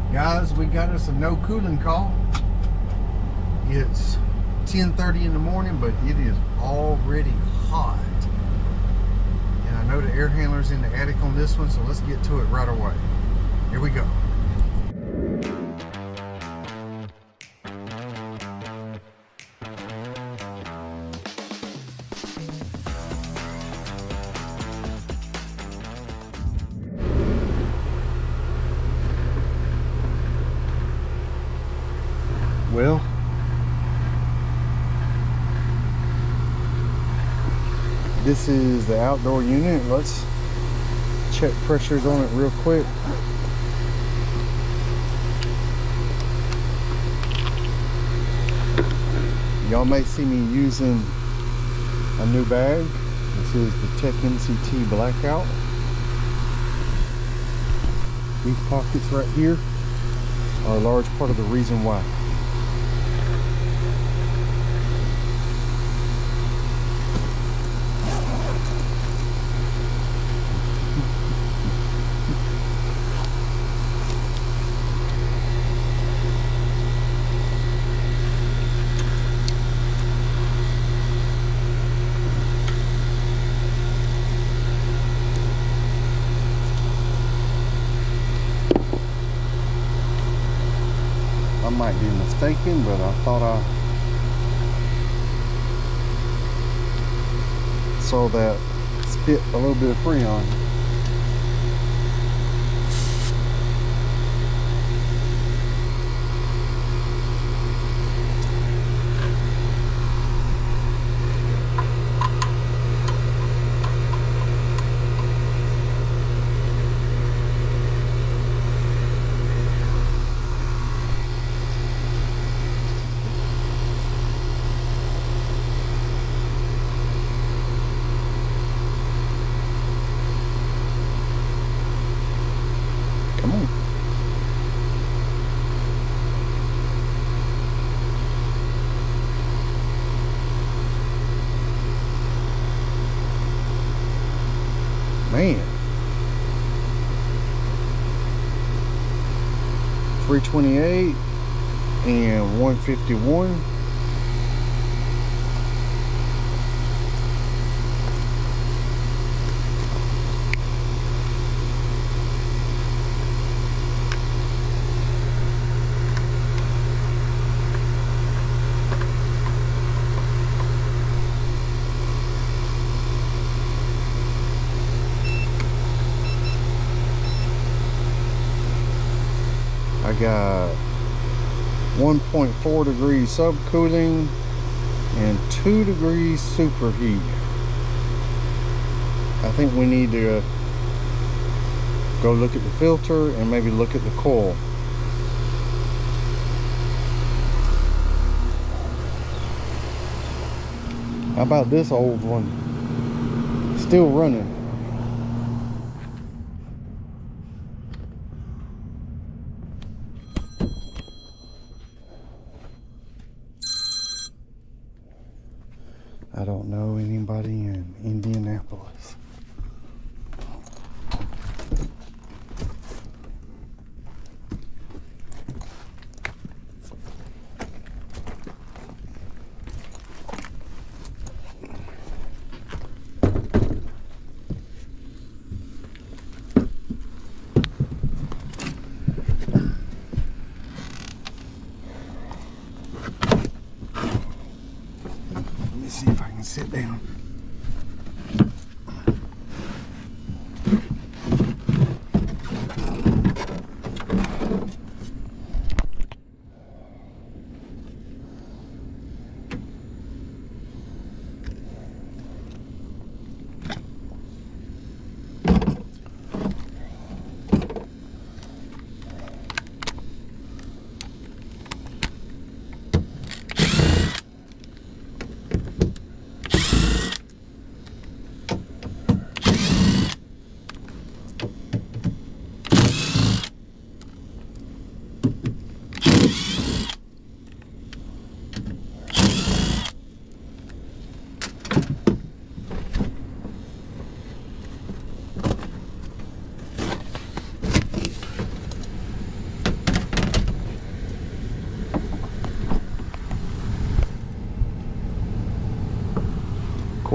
Guys, we got us a no cooling call. It's 10:30 in the morning, but it is already hot. And I know the air handler's in the attic on this one, so let's get to it right away. Here we go. Well, this is the outdoor unit. Let's check pressures on it real quick. Y'all may see me using a new bag. This is the Tech MCT Blackout. These pockets right here are a large part of the reason why. I might be mistaken, but I thought I saw that spit a little bit of Freon. Come on. Man. 328 and 151. I got 1.4 degrees subcooling and 2 degrees superheat. I think we need to go look at the filter and maybe look at the coil. How about this old one? Still running. I don't know anybody in Indianapolis. Let me see if I can sit down.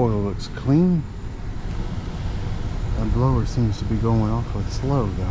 coil looks clean. That blower seems to be going awfully slow though.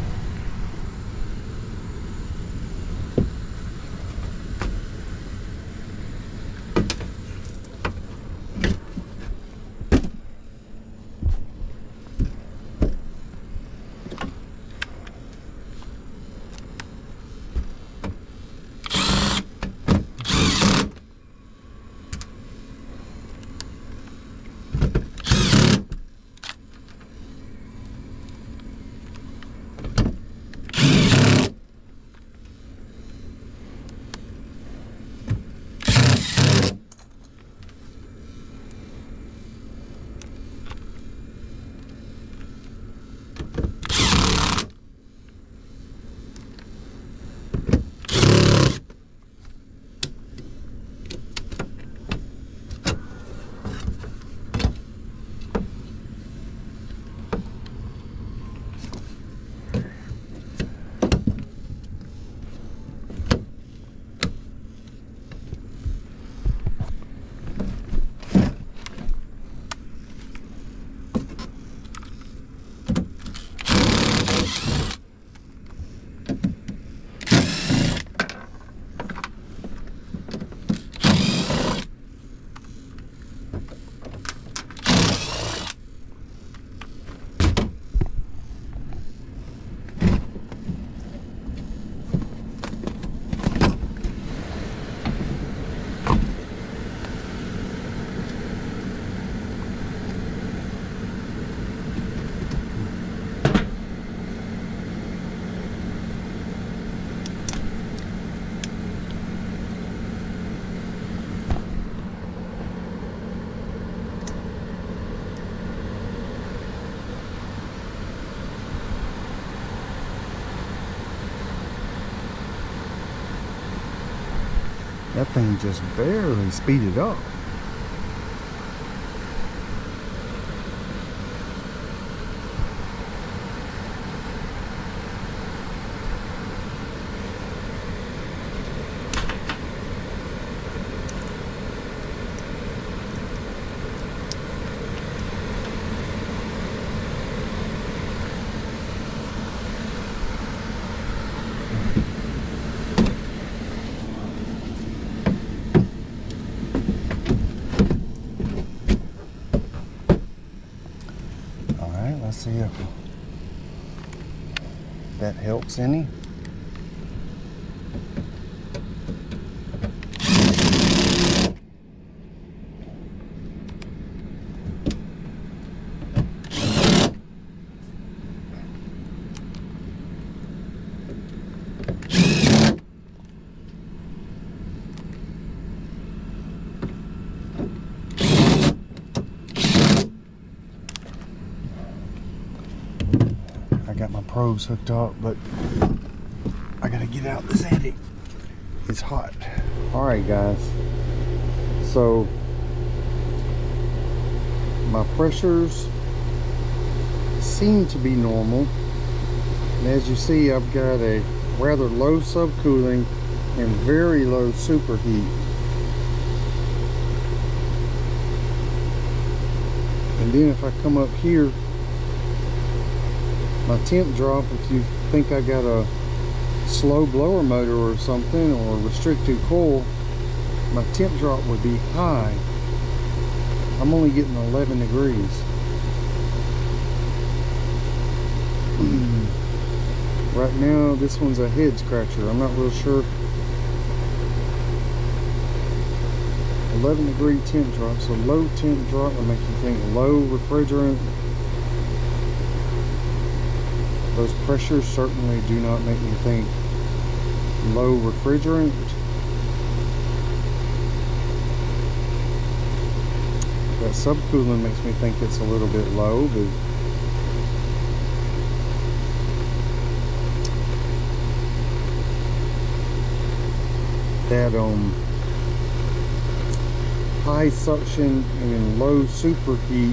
That thing just barely speeded up. Let's see if that helps any. Got my probes hooked up, but I gotta get out this attic. It's hot. All right, guys. So my pressures seem to be normal, and as you see, I've got a rather low subcooling and very low superheat. And then if I come up here, my temp drop, if you think I got a slow blower motor or something, or restricted coil, my temp drop would be high. I'm only getting 11 degrees. Right now, this one's a head scratcher. I'm not real sure. 11 degree temp drop, so low temp drop will make you think low refrigerant. Those pressures certainly do not make me think low refrigerant. That subcooling makes me think it's a little bit low, but that high suction and low superheat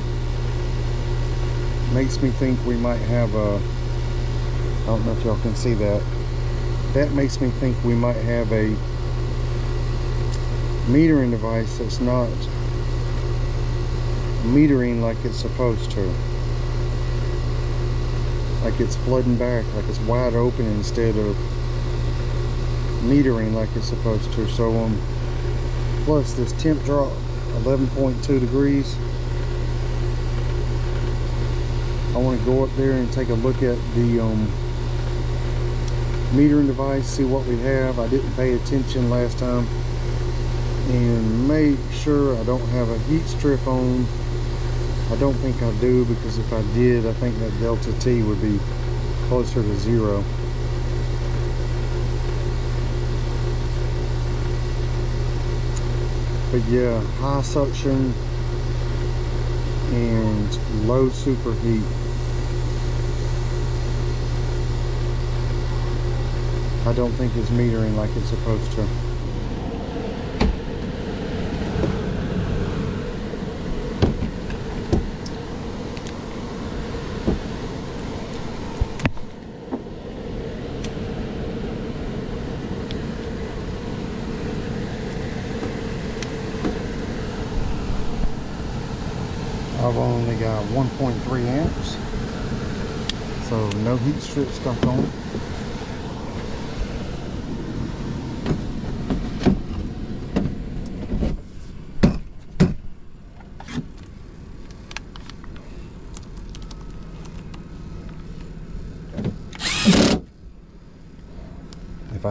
makes me think we might have a, I don't know if y'all can see that. That makes me think we might have a metering device that's not metering like it's supposed to. Like it's flooding back, like it's wide open instead of metering like it's supposed to. So plus this temp drop, 11.2 degrees. I want to go up there and take a look at the metering device, see what we have. I didn't pay attention last time, and make sure I don't have a heat strip on. I don't think I do, because if I did, I think that delta T would be closer to 0. But yeah, high suction and low superheat. I don't think it's metering like it's supposed to. I've only got 1.3 amps, so no heat strip stuck on it. If I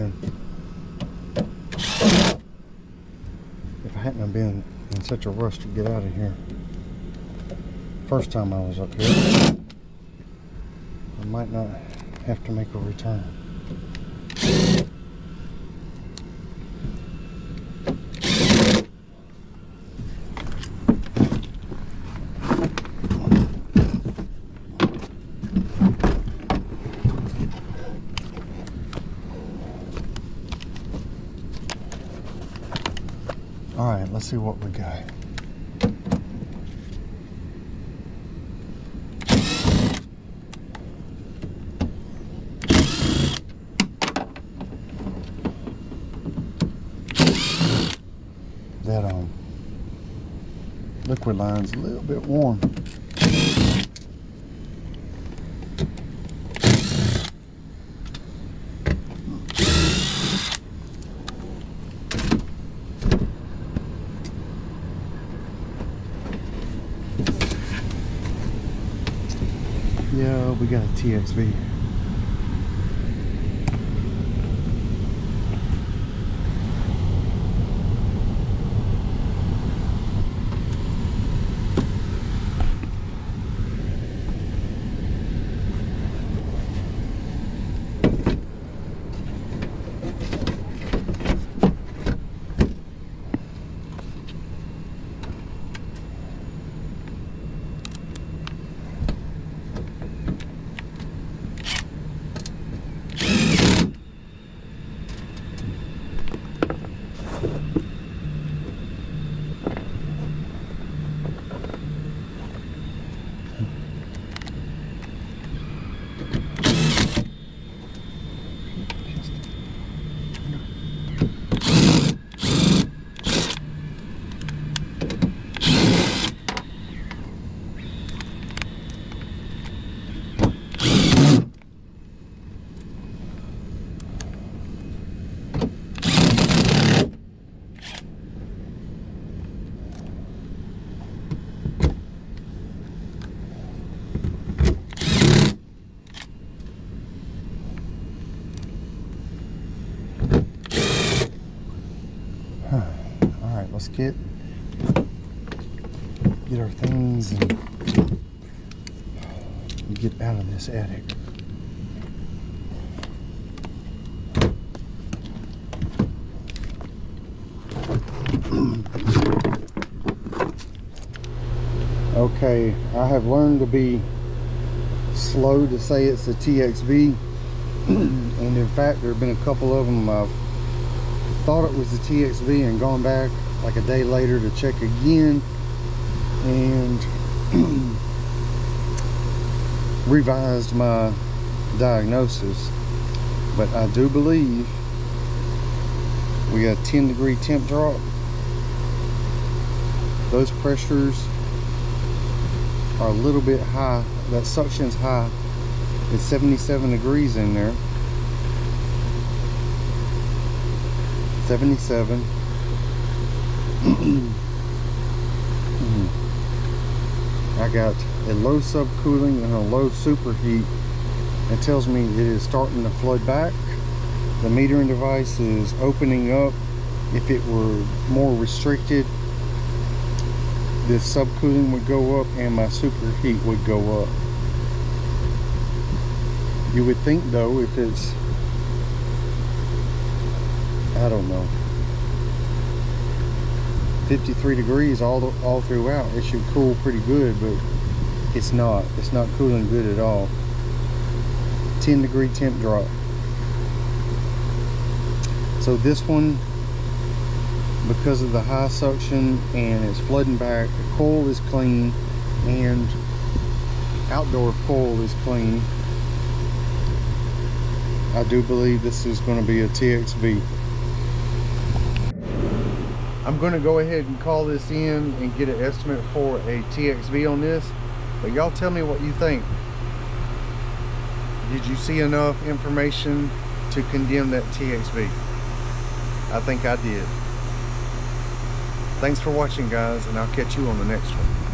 hadn't been in such a rush to get out of here first time I was up here, I might not have to make a return. All right, let's see what we got. That liquid line's a little bit warm. Yeah, we got a TXV. Let's get our things and get out of this attic. Okay, I have learned to be slow to say it's a TXV, and in fact there have been a couple of them I've thought it was a TXV and gone back like a day later to check again and revised my diagnosis. But I do believe we got a 10-degree temp drop. Those pressures are a little bit high. That suction's high. It's 77 degrees in there. 77. I got a low subcooling and a low superheat. It tells me it is starting to flood back. The metering device is opening up. If it were more restricted, this subcooling would go up and my superheat would go up. You would think though, if it's, I don't know, 53 degrees all throughout, it should cool pretty good, but it's not cooling good at all. 10 degree temp drop. So this one, because of the high suction and it's flooding back, the coil is clean and outdoor coil is clean. I do believe this is going to be a TXV. I'm going to go ahead and call this in and get an estimate for a TXV on this, but y'all tell me what you think. Did you see enough information to condemn that TXV? I think I did. Thanks for watching, guys, and I'll catch you on the next one.